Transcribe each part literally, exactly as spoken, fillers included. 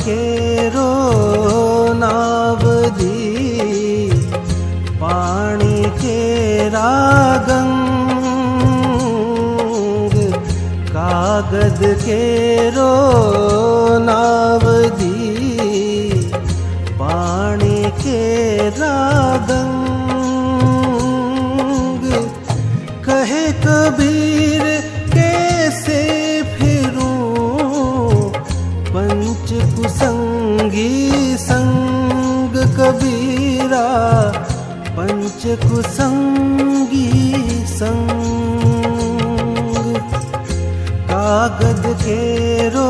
केरो नावदी पानी केरा गंग कागद केरो नावदी पानी केरा गंग कहे कबीर कैसे फिरूं पंच कुसंगी संग कबीरा पंच कुसंगी संग कागद केरो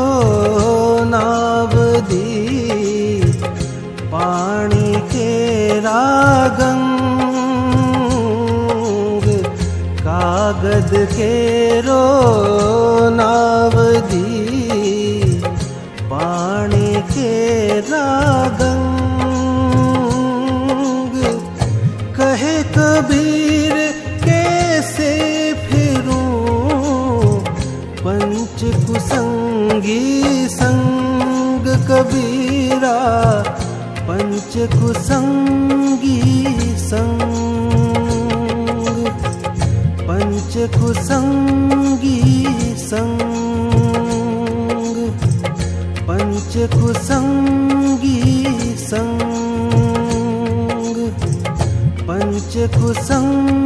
नावदी पानी केरा गंग कागद केरो नावदी पानी केरा गंग कहे कबीर कैसे फिरूं पंच कुसंगी संग कबीरा पंच कुसंगी संग पंच कुसंगी संग पंच कुसंगी संग पंच कुसंग